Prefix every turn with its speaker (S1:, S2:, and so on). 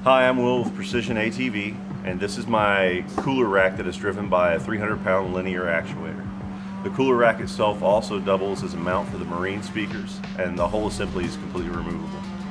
S1: Hi, I'm Will with Precision ATV, and this is my cooler rack that is driven by a 300-pound linear actuator. The cooler rack itself also doubles as a mount for the marine speakers, and the whole assembly is completely removable.